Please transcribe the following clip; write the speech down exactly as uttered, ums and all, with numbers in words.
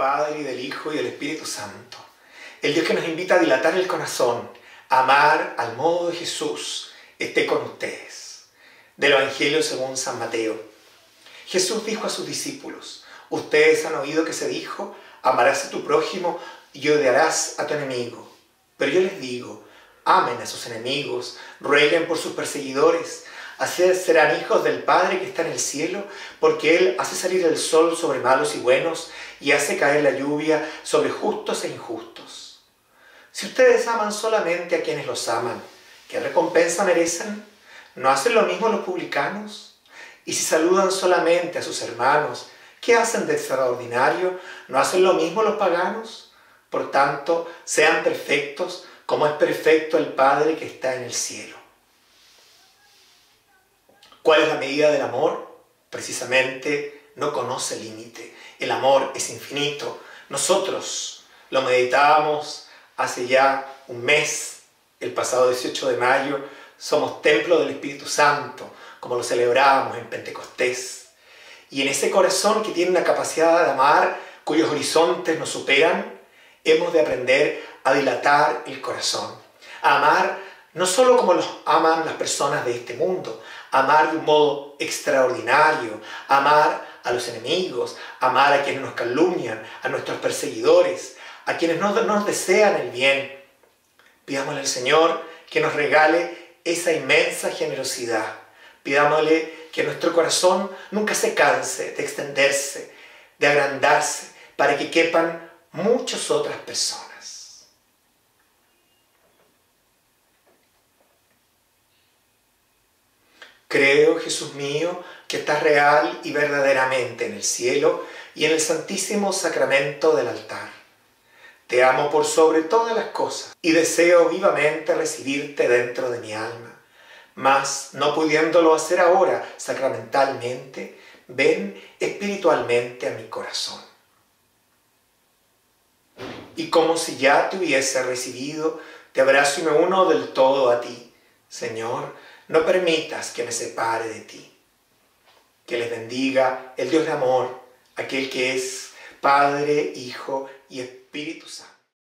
Padre, y del Hijo, y del Espíritu Santo. El Dios que nos invita a dilatar el corazón, a amar al modo de Jesús, esté con ustedes. Del Evangelio según San Mateo. Jesús dijo a sus discípulos: ustedes han oído que se dijo, amarás a tu prójimo y odiarás a tu enemigo. Pero yo les digo, amen a sus enemigos, rueguen por sus perseguidores. Así serán hijos del Padre que está en el cielo, porque Él hace salir el sol sobre malos y buenos y hace caer la lluvia sobre justos e injustos. Si ustedes aman solamente a quienes los aman, ¿qué recompensa merecen? ¿No hacen lo mismo los publicanos? Y si saludan solamente a sus hermanos, ¿qué hacen de extraordinario? ¿No hacen lo mismo los paganos? Por tanto, sean perfectos como es perfecto el Padre que está en el cielo. ¿Cuál es la medida del amor? Precisamente no conoce límite. El amor es infinito. Nosotros lo meditábamos hace ya un mes, el pasado dieciocho de mayo. Somos templo del Espíritu Santo, como lo celebrábamos en Pentecostés. Y en ese corazón que tiene una capacidad de amar, cuyos horizontes nos superan, hemos de aprender a dilatar el corazón. A amar no solo como los aman las personas de este mundo, amar de un modo extraordinario, amar a los enemigos, amar a quienes nos calumnian, a nuestros perseguidores, a quienes no nos desean el bien. Pidámosle al Señor que nos regale esa inmensa generosidad. Pidámosle que nuestro corazón nunca se canse de extenderse, de agrandarse, para que quepan muchas otras personas. Creo, Jesús mío, que estás real y verdaderamente en el cielo y en el santísimo sacramento del altar. Te amo por sobre todas las cosas y deseo vivamente recibirte dentro de mi alma. Mas, no pudiéndolo hacer ahora sacramentalmente, ven espiritualmente a mi corazón. Y como si ya te hubiese recibido, te abrazo y me uno del todo a ti. Señor, no permitas que me separe de ti. Que les bendiga el Dios de amor, aquel que es Padre, Hijo y Espíritu Santo.